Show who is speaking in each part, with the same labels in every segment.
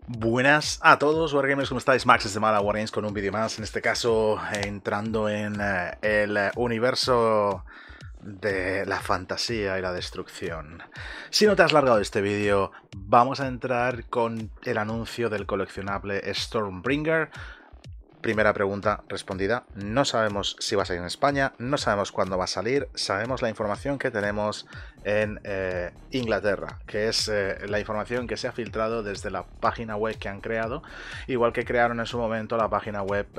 Speaker 1: Buenas a todos, Wargamers, ¿cómo estáis? Max desde Mala Wargames con un vídeo más, en este caso entrando en el universo de la fantasía y la destrucción. Si no te has largado de este vídeo, vamos a entrar con el anuncio del coleccionable Stormbringer. Primera pregunta respondida. No sabemos si va a salir en España, no sabemos cuándo va a salir, sabemos la información que tenemos en Inglaterra, que es la información que se ha filtrado desde la página web que han creado, igual que crearon en su momento la página web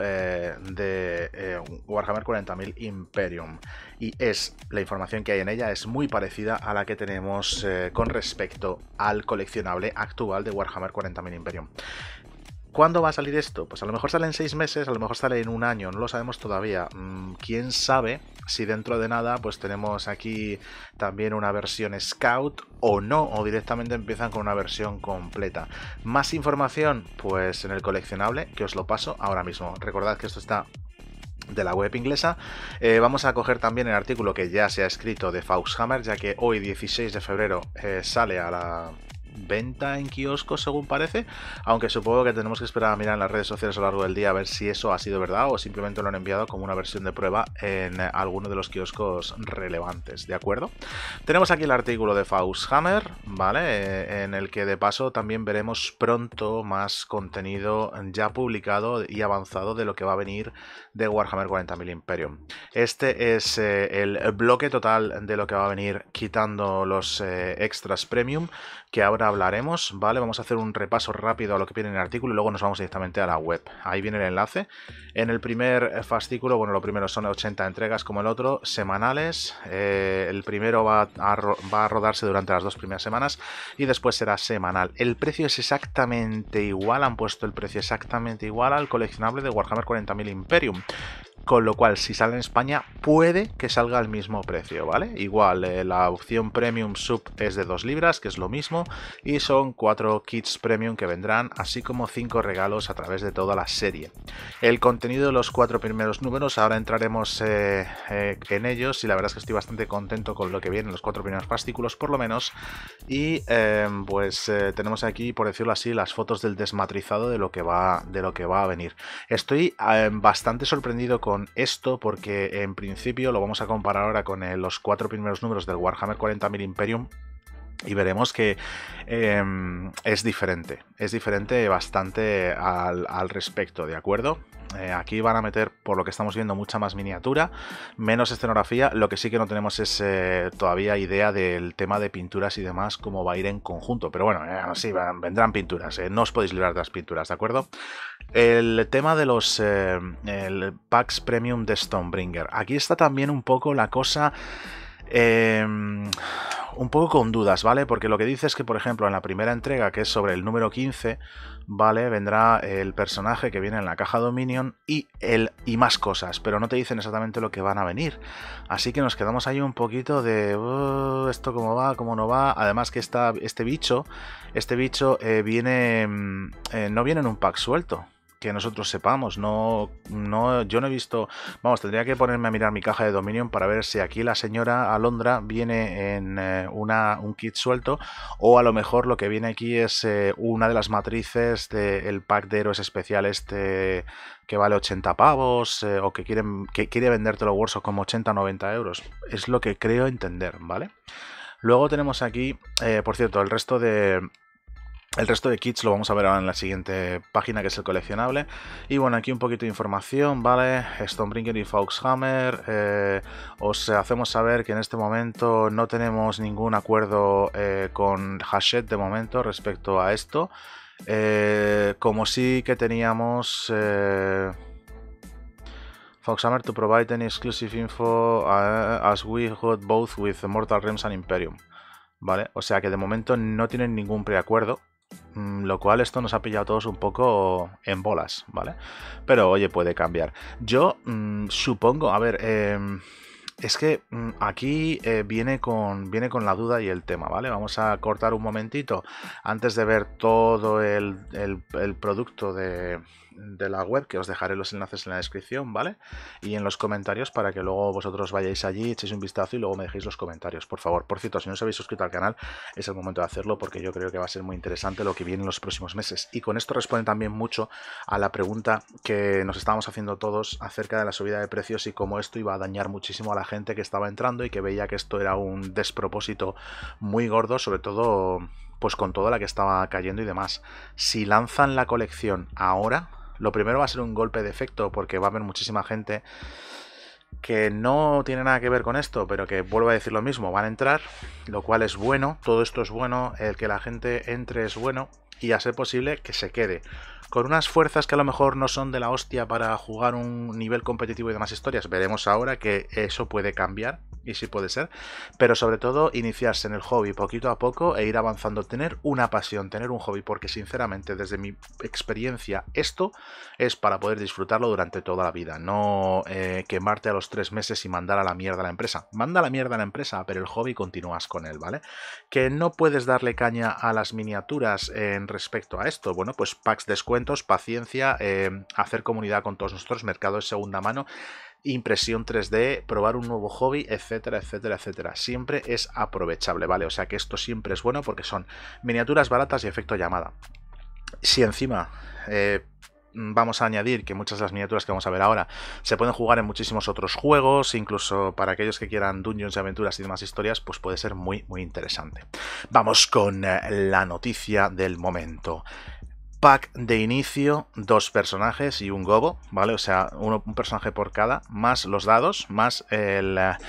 Speaker 1: de Warhammer 40.000 Imperium. Y la información que hay en ella es muy parecida a la que tenemos con respecto al coleccionable actual de Warhammer 40.000 Imperium. ¿Cuándo va a salir esto? Pues a lo mejor sale en 6 meses, a lo mejor sale en un año, no lo sabemos todavía. ¿Quién sabe si dentro de nada pues tenemos aquí también una versión Scout o no? O directamente empiezan con una versión completa. ¿Más información? Pues en el coleccionable, que os lo paso ahora mismo. Recordad que esto está de la web inglesa. Vamos a coger también el artículo que ya se ha escrito de Fauxhammer, ya que hoy 16 de febrero sale a la venta en kioscos, según parece, aunque supongo que tenemos que esperar a mirar en las redes sociales a lo largo del día a ver si eso ha sido verdad o simplemente lo han enviado como una versión de prueba en alguno de los kioscos relevantes, ¿de acuerdo? Tenemos aquí el artículo de Fauxhammer, ¿vale? En el que de paso también veremos pronto más contenido ya publicado y avanzado de lo que va a venir de Warhammer 40.000 Imperium. Este es el bloque total de lo que va a venir, quitando los extras premium, que ahora hablaremos, ¿vale? Vamos a hacer un repaso rápido a lo que viene en el artículo y luego nos vamos directamente a la web. Ahí viene el enlace. En el primer fascículo, bueno, lo primero son 80 entregas como el otro, semanales. El primero va a rodarse durante las 2 primeras semanas y después será semanal. El precio es exactamente igual, han puesto el precio exactamente igual al coleccionable de Warhammer 40.000 Imperium. Con lo cual, si sale en España, puede que salga al mismo precio, ¿vale? Igual, la opción Premium Sub es de 2 libras, que es lo mismo, y son 4 kits Premium que vendrán, así como 5 regalos a través de toda la serie. El contenido de los 4 primeros números, ahora entraremos en ellos, y la verdad es que estoy bastante contento con lo que viene en los 4 primeros fascículos, por lo menos, y tenemos aquí, por decirlo así, las fotos del desmatrizado de lo que va a venir. Estoy bastante sorprendido con esto porque en principio lo vamos a comparar ahora con los 4 primeros números del Warhammer 40.000 Imperium y veremos que es diferente bastante al respecto, ¿de acuerdo? Aquí van a meter, por lo que estamos viendo, mucha más miniatura, menos escenografía. Lo que sí que no tenemos es todavía idea del tema de pinturas y demás, cómo va a ir en conjunto. Pero bueno, sí, vendrán pinturas, no os podéis librar de las pinturas, ¿de acuerdo? El tema de los el packs premium de Stormbringer. Aquí está también un poco la cosa... un poco con dudas, ¿vale? Porque lo que dice es que, por ejemplo, en la primera entrega, que es sobre el número 15, ¿vale? Vendrá el personaje que viene en la caja Dominion y más cosas, pero no te dicen exactamente lo que van a venir. Así que nos quedamos ahí un poquito de esto cómo va, cómo no va. Además que este bicho viene no viene en un pack suelto, que nosotros sepamos. Yo no he visto, vamos, tendría que ponerme a mirar mi caja de Dominion para ver si aquí la señora Alondra viene en un kit suelto, o a lo mejor lo que viene aquí es una de las matrices del pack de héroes especiales que vale 80 pavos, o que quiere vendértelo Warsaw como 80 o 90 euros. Es lo que creo entender, ¿vale? Luego tenemos aquí, por cierto, el resto de kits lo vamos a ver ahora en la siguiente página, que es el coleccionable. Y bueno, aquí un poquito de información, ¿vale? Stormbringer y Fauxhammer. Os hacemos saber que en este momento no tenemos ningún acuerdo con Hachette de momento respecto a esto. Como sí que teníamos... Fauxhammer to provide any exclusive info as we got both with Mortal Realms and Imperium. ¿Vale? O sea que de momento no tienen ningún preacuerdo. Lo cual esto nos ha pillado a todos un poco en bolas, ¿vale? Pero oye, puede cambiar. Yo supongo, a ver, es que aquí viene con la duda y el tema, ¿vale? Vamos a cortar un momentito antes de ver todo el producto de de la web, que os dejaré los enlaces en la descripción, ¿vale? Y en los comentarios para que luego vosotros vayáis allí, echéis un vistazo y luego me dejéis los comentarios, por favor. Por cierto, si no os habéis suscrito al canal, es el momento de hacerlo porque yo creo que va a ser muy interesante lo que viene en los próximos meses. Y con esto responde también mucho a la pregunta que nos estábamos haciendo todos acerca de la subida de precios y cómo esto iba a dañar muchísimo a la gente que estaba entrando y que veía que esto era un despropósito muy gordo, sobre todo pues con toda la que estaba cayendo y demás. Si lanzan la colección ahora, lo primero va a ser un golpe de efecto porque va a haber muchísima gente que no tiene nada que ver con esto, pero que vuelvo a decir lo mismo, van a entrar, lo cual es bueno, todo esto es bueno, el que la gente entre es bueno y a ser posible que se quede. Con unas fuerzas que a lo mejor no son de la hostia para jugar un nivel competitivo y demás historias, veremos ahora que eso puede cambiar. Y sí puede ser, pero sobre todo iniciarse en el hobby poquito a poco e ir avanzando, tener una pasión, tener un hobby, porque sinceramente desde mi experiencia esto es para poder disfrutarlo durante toda la vida, no quemarte a los 3 meses y mandar a la mierda a la empresa. Manda a la mierda a la empresa, pero el hobby continúas con él, ¿vale? Que no puedes darle caña a las miniaturas en respecto a esto, bueno, pues packs, descuentos, paciencia, hacer comunidad con todos nosotros, mercado de segunda mano, impresión 3D, probar un nuevo hobby, etcétera, etcétera, etcétera. Siempre es aprovechable, ¿vale? O sea que esto siempre es bueno porque son miniaturas baratas y efecto llamada. Si encima vamos a añadir que muchas de las miniaturas que vamos a ver ahora se pueden jugar en muchísimos otros juegos, incluso para aquellos que quieran dungeons y aventuras y demás historias, pues puede ser muy, muy interesante. Vamos con la noticia del momento. Pack de inicio, 2 personajes y un gobo, ¿vale? O sea, un personaje por cada, más los dados, más la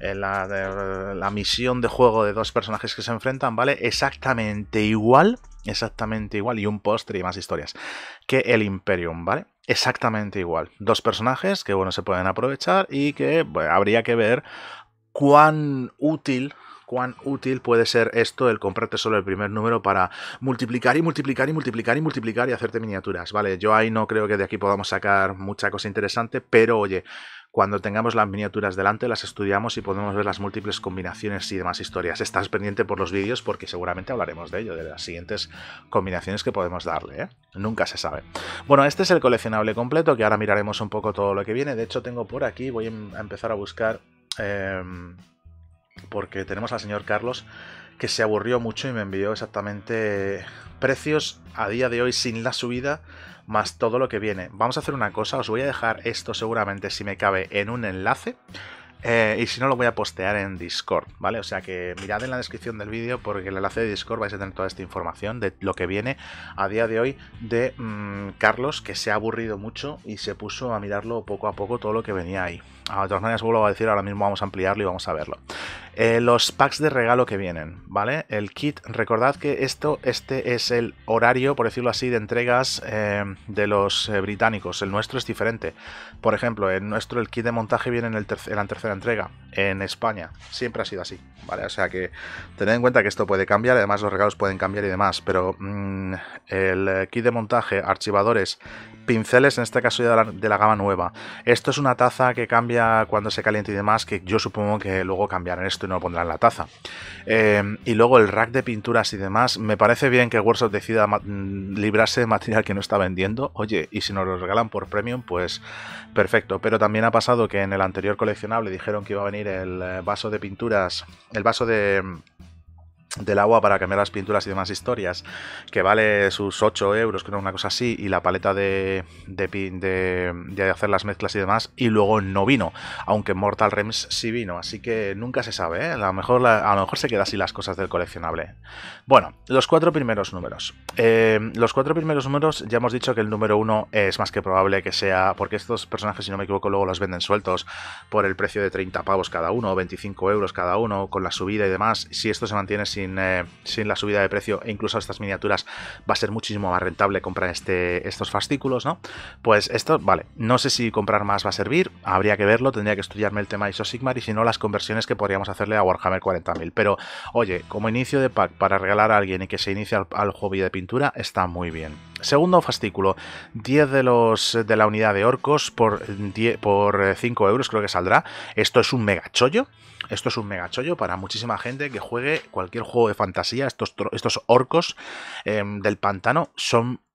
Speaker 1: misión de juego de 2 personajes que se enfrentan, ¿vale? Exactamente igual, y un postre y más historias que el Imperium, ¿vale? Exactamente igual. 2 personajes que, bueno, se pueden aprovechar y que bueno, habría que ver cuán útil puede ser esto, el comprarte solo el primer número para multiplicar y multiplicar y multiplicar y multiplicar y hacerte miniaturas, ¿vale? Yo ahí no creo que de aquí podamos sacar mucha cosa interesante, pero oye, cuando tengamos las miniaturas delante las estudiamos y podemos ver las múltiples combinaciones y demás historias. Estás pendiente por los vídeos porque seguramente hablaremos de ello, de las siguientes combinaciones que podemos darle, ¿eh? Nunca se sabe. Bueno, este es el coleccionable completo, que ahora miraremos un poco todo lo que viene. De hecho, tengo por aquí, voy a empezar a buscar... porque tenemos al señor Carlos que se aburrió mucho y me envió exactamente precios a día de hoy sin la subida más todo lo que viene. Vamos a hacer una cosa, os voy a dejar esto seguramente si me cabe en un enlace y si no lo voy a postear en Discord, ¿vale? O sea que mirad en la descripción del vídeo porque en el enlace de Discord vais a tener toda esta información de lo que viene a día de hoy de Carlos, que se ha aburrido mucho y se puso a mirarlo poco a poco todo lo que venía ahí. De todas maneras, vuelvo a decir, ahora mismo vamos a ampliarlo y vamos a verlo. Los packs de regalo que vienen, ¿vale? El kit, recordad que este es el horario, por decirlo así, de entregas de los británicos. El nuestro es diferente. Por ejemplo, el kit de montaje viene en la tercera entrega. En España siempre ha sido así, ¿vale? O sea que tened en cuenta que esto puede cambiar, además los regalos pueden cambiar y demás, pero el kit de montaje, archivadores, pinceles, en este caso ya de la gama nueva. Esto es una taza que cambia cuando se calienta y demás, que yo supongo que luego cambiarán esto y no lo pondrán en la taza. Y luego el rack de pinturas y demás. Me parece bien que Workshop decida librarse de material que no está vendiendo. Oye, y si nos lo regalan por premium, pues perfecto. Pero también ha pasado que en el anterior coleccionable dijeron que iba a venir el vaso de pinturas, el vaso del agua para cambiar las pinturas y demás historias, que vale sus 8 euros, creo, una cosa así, y la paleta de hacer las mezclas y demás, y luego no vino, aunque Mortal Realms sí vino, así que nunca se sabe, ¿eh? A lo mejor se queda así las cosas del coleccionable. Bueno, los 4 primeros números. Los 4 primeros números, ya hemos dicho que el número 1 es más que probable que sea, porque estos personajes, si no me equivoco, luego los venden sueltos por el precio de 30 pavos cada uno, o 25 euros cada uno, con la subida y demás. Si esto se mantiene sin la subida de precio e incluso estas miniaturas, va a ser muchísimo más rentable comprar estos fascículos, ¿no? Pues esto, vale, no sé si comprar más va a servir, habría que verlo, tendría que estudiarme el tema ISO Sigmar y si no las conversiones que podríamos hacerle a Warhammer 40.000, pero oye, como inicio de pack para regalar a alguien y que se inicie al hobby de pintura, está muy bien. Segundo fascículo, 10 de la unidad de orcos por 5 euros creo que saldrá. Esto es un mega chollo. Esto es un mega chollo para muchísima gente que juegue cualquier juego de fantasía. Estos orcos del pantano son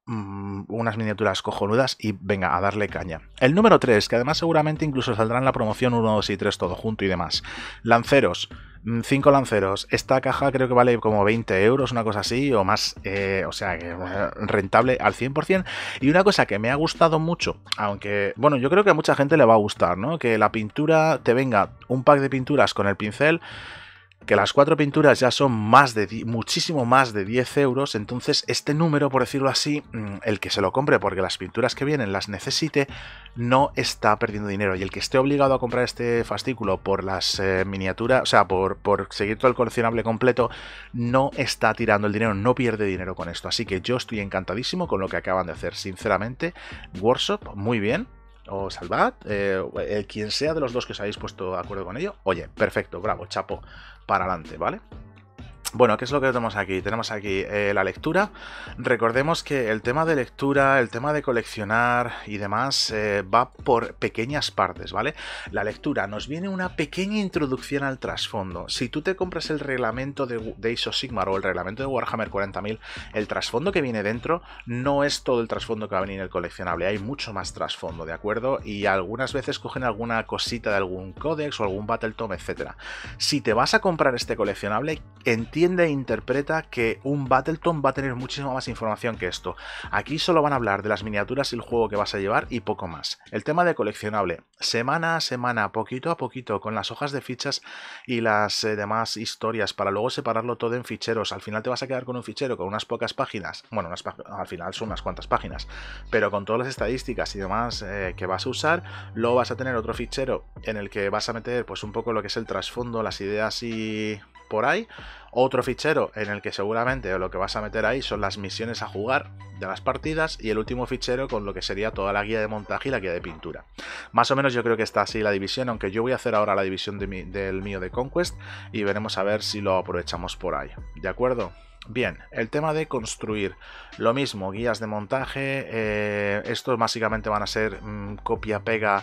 Speaker 1: unas miniaturas cojonudas y venga, a darle caña. El número 3, que además seguramente incluso saldrá en la promoción 1, 2 y 3 todo junto y demás. Lanceros. 5 lanceros. Esta caja creo que vale como 20 euros, una cosa así, o más. O sea, rentable al 100%. Y una cosa que me ha gustado mucho, aunque, bueno, yo creo que a mucha gente le va a gustar, ¿no? Que la pintura te venga un pack de pinturas con el pincel, que las 4 pinturas ya son muchísimo más de 10 euros, entonces este número, por decirlo así, el que se lo compre porque las pinturas que vienen las necesite, no está perdiendo dinero, y el que esté obligado a comprar este fascículo por las miniaturas, o sea, por seguir todo el coleccionable completo, no está tirando el dinero, no pierde dinero con esto, así que yo estoy encantadísimo con lo que acaban de hacer, sinceramente. Workshop, muy bien. O Salvat, quien sea de los dos que os habéis puesto de acuerdo con ello, oye, perfecto, bravo, chapo, para adelante, ¿vale? Bueno, ¿qué es lo que tenemos aquí? Tenemos aquí la lectura. Recordemos que el tema de lectura, el tema de coleccionar y demás va por pequeñas partes, ¿vale? La lectura nos viene una pequeña introducción al trasfondo. Si tú te compras el reglamento de Age of Sigmar o el reglamento de Warhammer 40.000, el trasfondo que viene dentro no es todo el trasfondo que va a venir en el coleccionable. Hay mucho más trasfondo, ¿de acuerdo? Y algunas veces cogen alguna cosita de algún códex o algún Battletome, etc. Si te vas a comprar este coleccionable, entiende e interpreta que un Battletome va a tener muchísima más información que esto. Aquí solo van a hablar de las miniaturas y el juego que vas a llevar y poco más. El tema de coleccionable, semana a semana, poquito a poquito, con las hojas de fichas y las demás historias, para luego separarlo todo en ficheros. Al final te vas a quedar con un fichero con unas pocas páginas, bueno, al final son unas cuantas páginas, pero con todas las estadísticas y demás que vas a usar. Luego vas a tener otro fichero en el que vas a meter pues un poco lo que es el trasfondo, las ideas y por ahí. Otro fichero en el que seguramente lo que vas a meter ahí son las misiones a jugar de las partidas, y el último fichero con lo que sería toda la guía de montaje y la guía de pintura. Más o menos yo creo que está así la división, aunque yo voy a hacer ahora la división del mío de Conquest y veremos a ver si lo aprovechamos por ahí. ¿De acuerdo? Bien, el tema de construir, lo mismo, guías de montaje, estos básicamente van a ser copia-pega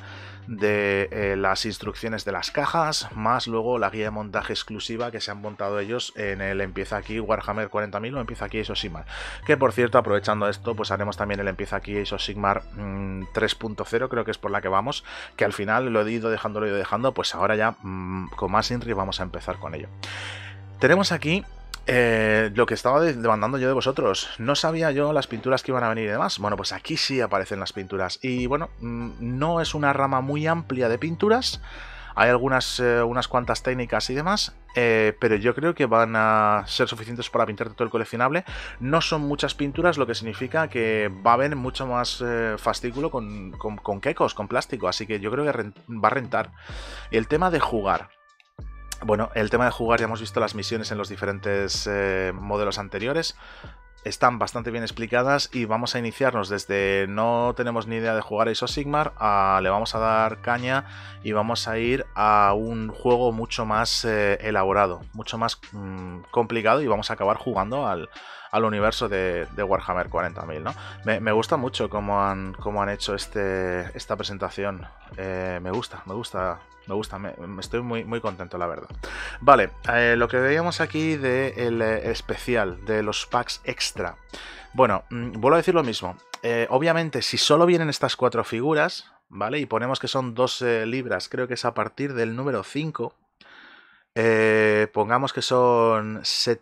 Speaker 1: de las instrucciones de las cajas, más luego la guía de montaje exclusiva que se han montado ellos en el Empieza Aquí Warhammer 40.000 o Empieza Aquí Age of Sigmar, que por cierto, aprovechando esto, pues haremos también el Empieza Aquí Age of Sigmar 3.0, creo que es por la que vamos, que al final lo he ido dejando, pues ahora ya con más INRI vamos a empezar con ello. Tenemos aquí lo que estaba demandando yo de vosotros. No sabía yo las pinturas que iban a venir y demás. Bueno, pues aquí sí aparecen las pinturas. Y bueno, no es una rama muy amplia de pinturas. Hay unas cuantas técnicas y demás, pero yo creo que van a ser suficientes para pintar todo el coleccionable. No son muchas pinturas, lo que significa que va a haber mucho más fascículo con quecos, con plástico. Así que yo creo que va a rentar. Y el tema de jugar. Bueno, el tema de jugar, ya hemos visto las misiones en los diferentes modelos anteriores. Están bastante bien explicadas y vamos a iniciarnos desde no tenemos ni idea de jugar a Age of Sigmar a le vamos a dar caña y vamos a ir a un juego mucho más elaborado, mucho más complicado, y vamos a acabar jugando al universo de Warhammer 40.000, ¿no? Me gusta mucho cómo han hecho esta presentación. Me gusta. Estoy muy contento, la verdad. Vale, lo que veíamos aquí del especial, de los packs extra. Bueno, vuelvo a decir lo mismo. Obviamente, si solo vienen estas 4 figuras, ¿vale? Y ponemos que son 2 libras, creo que es a partir del número 5. Pongamos que son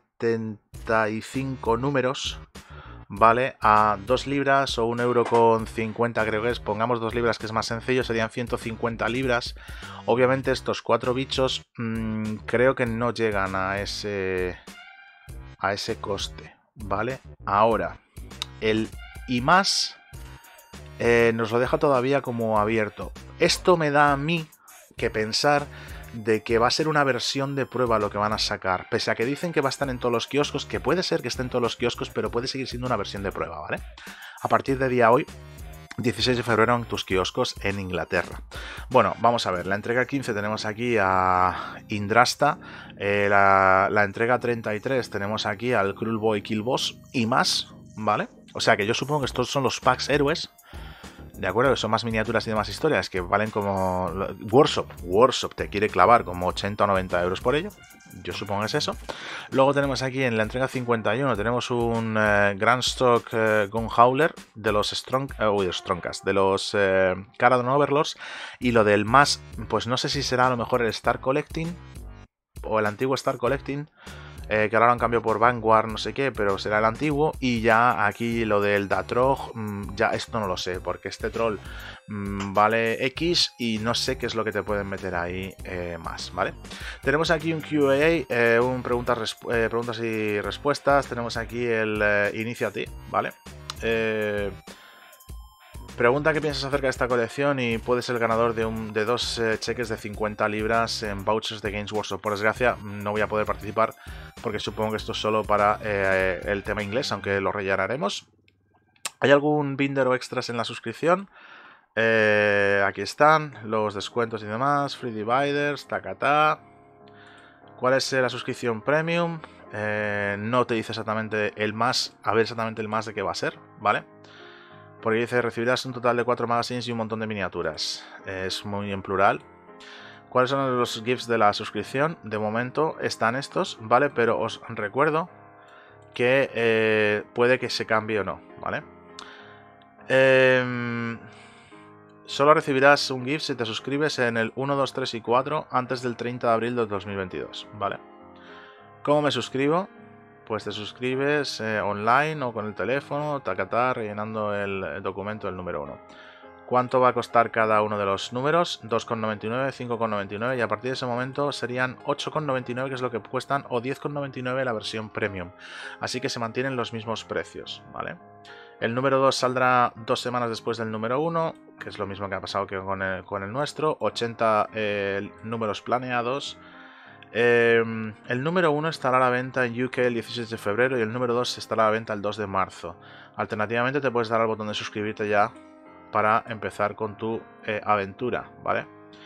Speaker 1: 75 números, ¿vale? A 2 libras o 1,50 € creo que es. Pongamos 2 libras, que es más sencillo, serían 150 libras. Obviamente estos 4 bichos creo que no llegan a ese coste, ¿vale? Ahora, el I+, nos lo deja todavía como abierto. Esto me da a mí que pensar de que va a ser una versión de prueba lo que van a sacar, pese a que dicen que va a estar en todos los kioscos, que puede ser que esté en todos los kioscos, pero puede seguir siendo una versión de prueba, ¿vale? A partir de día hoy, 16 de febrero, en tus kioscos en Inglaterra. Bueno, vamos a ver, la entrega 15 tenemos aquí a Indrasta, la entrega 33 tenemos aquí al Kruleboy Killboss y más, ¿vale? O sea que yo supongo que estos son los packs héroes. De acuerdo, que son más miniaturas y demás historias que valen como... Workshop te quiere clavar como 80 o 90 € por ello. Yo supongo que es eso. Luego tenemos aquí en la entrega 51, tenemos un Grand Stock Gunhauler de los Strongcast, de los Caradon Overlords. Y lo del más, pues no sé si será a lo mejor el Star Collecting o el antiguo Star Collecting, que ahora lo han cambiado por Vanguard, no sé qué, pero será el antiguo. Y ya aquí lo del Datrog, ya esto no lo sé, porque este troll vale X y no sé qué es lo que te pueden meter ahí más, ¿vale? Tenemos aquí un QA, un preguntas y respuestas. Tenemos aquí el Initiative, ¿vale? Pregunta qué piensas acerca de esta colección y puedes ser el ganador de dos cheques de 50 libras en vouchers de Games Workshop. Por desgracia, no voy a poder participar porque supongo que esto es solo para el tema inglés, aunque lo rellenaremos. ¿Hay algún binder o extras en la suscripción? Aquí están los descuentos y demás. Free Dividers, tacatá. ¿Cuál es la suscripción premium? No te dice exactamente el más, a ver exactamente el más de qué va a ser, ¿vale? Porque dice, recibirás un total de 4 magazines y un montón de miniaturas. Es muy en plural. ¿Cuáles son los GIFs de la suscripción? De momento están estos, ¿vale? Pero os recuerdo que puede que se cambie o no, ¿vale? Solo recibirás un GIF si te suscribes en el 1, 2, 3 y 4 antes del 30 de abril de 2022, ¿vale? ¿Cómo me suscribo? Pues te suscribes online o con el teléfono, tacatá, rellenando el documento del número 1. ¿Cuánto va a costar cada uno de los números? 2,99, 5,99 y a partir de ese momento serían 8,99, que es lo que cuestan, o 10,99 la versión premium. Así que se mantienen los mismos precios, ¿vale? El número 2 saldrá 2 semanas después del número 1, que es lo mismo que ha pasado que con el nuestro. 80 números planeados. El número 1 estará a la venta en UK el 16 de febrero y el número 2 estará a la venta el 2 de marzo. Alternativamente te puedes dar al botón de suscribirte ya para empezar con tu aventura, ¿vale?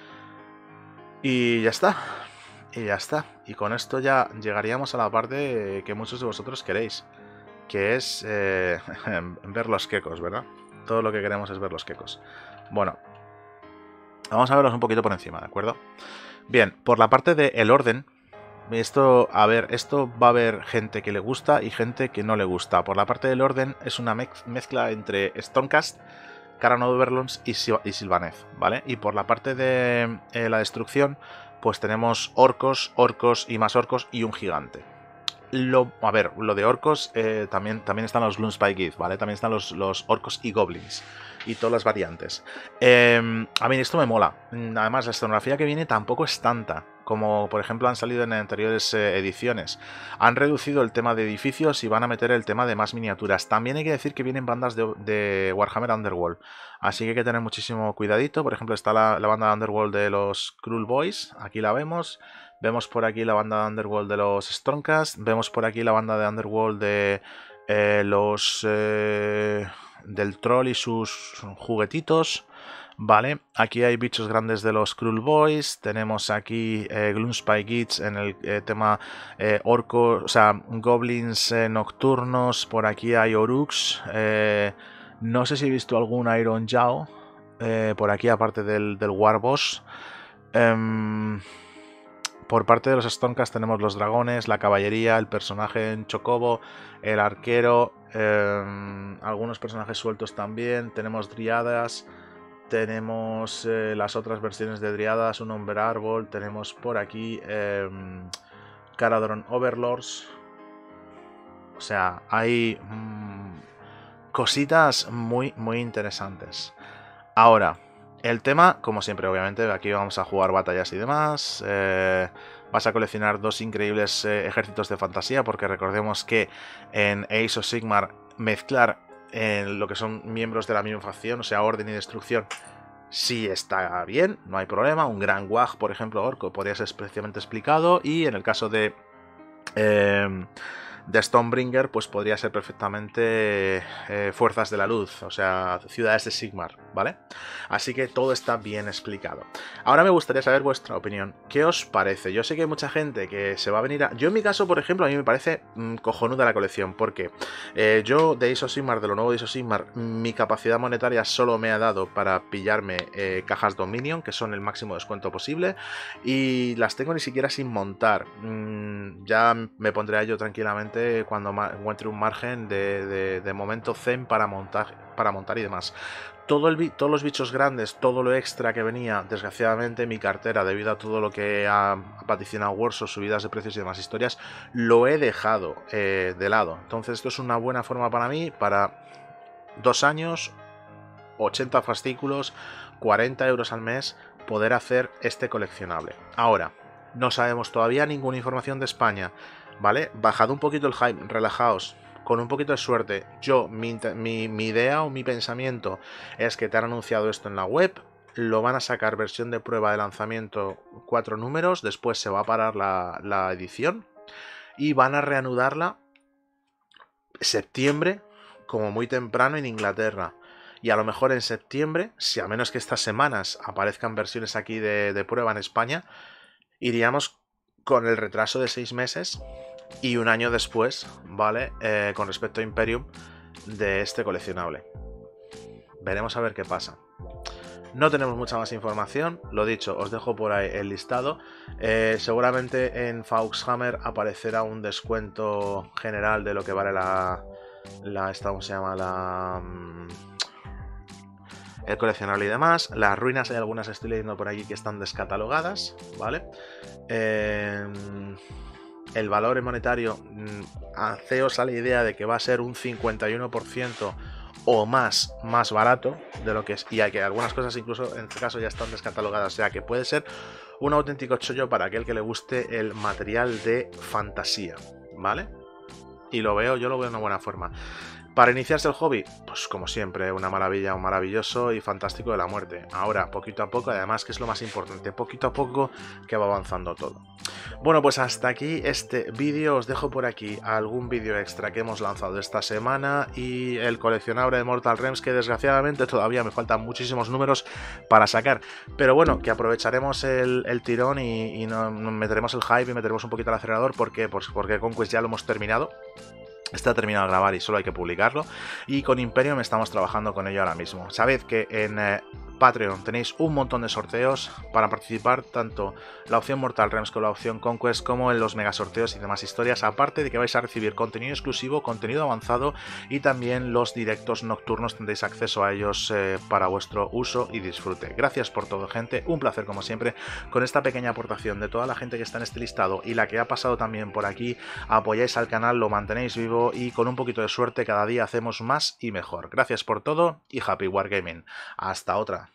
Speaker 1: Y ya está. Y ya está. Y con esto ya llegaríamos a la parte que muchos de vosotros queréis, que es ver los quecos, ¿verdad? Todo lo que queremos es ver los quecos. Bueno, vamos a verlos un poquito por encima, ¿de acuerdo? Bien, por la parte del orden, esto, a ver, esto va a haber gente que le gusta y gente que no le gusta. Por la parte del orden es una mezcla entre Stormcast, Caradon Overlords y Sylvaneth, ¿vale? Y por la parte de la destrucción, pues tenemos orcos y más orcos y un gigante. A ver, lo de orcos, también están los Gloomspite, ¿vale? También están los orcos y goblins y todas las variantes. A mí esto me mola. Además, la escenografía que viene tampoco es tanta como, por ejemplo, han salido en anteriores ediciones. Han reducido el tema de edificios y van a meter el tema de más miniaturas. También hay que decir que vienen bandas de Warhammer Underworld, así que hay que tener muchísimo cuidadito. Por ejemplo, está la banda de Underworld de los Cruel Boys, aquí la vemos. Vemos por aquí la banda de Underworld de los Stormcast. Vemos por aquí la banda de Underworld de del troll y sus juguetitos. Vale, aquí hay bichos grandes de los Cruel Boys. Tenemos aquí Gloomspite en el tema orcos, o sea, goblins nocturnos. Por aquí hay Oruks. No sé si he visto algún Iron Jaw por aquí, aparte del Warboss. Por parte de los Stormcast tenemos los dragones, la caballería, el personaje en chocobo, el arquero, algunos personajes sueltos también. Tenemos driadas, tenemos las otras versiones de driadas, un hombre árbol. Tenemos por aquí Caradon Overlords. O sea, hay cositas muy, muy interesantes. Ahora, el tema, como siempre, obviamente, aquí vamos a jugar batallas y demás. Vas a coleccionar dos increíbles ejércitos de fantasía, porque recordemos que en Age of Sigmar mezclar lo que son miembros de la misma facción, o sea, orden y destrucción, sí está bien, no hay problema. Un gran Wag, por ejemplo, orco, podría ser especialmente explicado. Y en el caso de de Stonebringer, pues podría ser perfectamente Fuerzas de la Luz, o sea, Ciudades de Sigmar, ¿vale? Así que todo está bien explicado. Ahora me gustaría saber vuestra opinión. ¿Qué os parece? Yo sé que hay mucha gente que se va a venir a... Yo en mi caso, por ejemplo, a mí me parece cojonuda la colección, porque yo de Age of Sigmar, de lo nuevo de Age of Sigmar, mi capacidad monetaria solo me ha dado para pillarme cajas Dominion, que son el máximo descuento posible, y las tengo ni siquiera sin montar. Ya me pondré a ello tranquilamente cuando encuentre un margen de momento zen para montar y demás. Todos los bichos grandes, todo lo extra que venía, desgraciadamente mi cartera, debido a todo lo que ha vaticinado Warsaw, subidas de precios y demás historias, lo he dejado de lado. Entonces esto es una buena forma para mí, para 2 años, 80 fascículos, 40 euros al mes, poder hacer este coleccionable. Ahora, no sabemos todavía ninguna información de España, ¿vale? Bajad un poquito el hype, relajaos. Con un poquito de suerte, mi idea o mi pensamiento es que te han anunciado esto en la web, lo van a sacar versión de prueba de lanzamiento 4 números, después se va a parar la edición y van a reanudarla septiembre, como muy temprano en Inglaterra. Y a lo mejor en septiembre, si a menos que estas semanas aparezcan versiones aquí de prueba en España, iríamos con el retraso de 6 meses y un año después, ¿vale? Con respecto a Imperium de este coleccionable. Veremos a ver qué pasa. No tenemos mucha más información, lo dicho, os dejo por ahí el listado. Seguramente en Fauxhammer aparecerá un descuento general de lo que vale ¿cómo se llama? El coleccionable y demás. Las ruinas, hay algunas, estoy leyendo por aquí, que están descatalogadas, ¿vale? El valor monetario, haceos a la idea de que va a ser un 51% o más barato de lo que es, y hay que algunas cosas incluso en este caso ya están descatalogadas, o sea que puede ser un auténtico chollo para aquel que le guste el material de fantasía, ¿vale? Y yo lo veo de una buena forma. Para iniciarse el hobby, pues como siempre, una maravilla, un maravilloso y fantástico de la muerte. Ahora, poquito a poco, además que es lo más importante, poquito a poco que va avanzando todo. Bueno, pues hasta aquí este vídeo, os dejo por aquí algún vídeo extra que hemos lanzado esta semana y el coleccionable de Mortal Realms, que desgraciadamente todavía me faltan muchísimos números para sacar. Pero bueno, que aprovecharemos el tirón y nos meteremos el hype y meteremos un poquito el acelerador porque Conquest ya lo hemos terminado. Está terminado de grabar y solo hay que publicarlo. Y con Imperium estamos trabajando con ello ahora mismo. Sabed que en Patreon tenéis un montón de sorteos para participar, tanto la opción Mortal Realms como la opción Conquest, como en los mega sorteos y demás historias, aparte de que vais a recibir contenido exclusivo, contenido avanzado y también los directos nocturnos, tendréis acceso a ellos para vuestro uso y disfrute. Gracias por todo, gente, un placer como siempre. Con esta pequeña aportación de toda la gente que está en este listado y la que ha pasado también por aquí, apoyáis al canal, lo mantenéis vivo y con un poquito de suerte cada día hacemos más y mejor. Gracias por todo y Happy Wargaming. Hasta otra.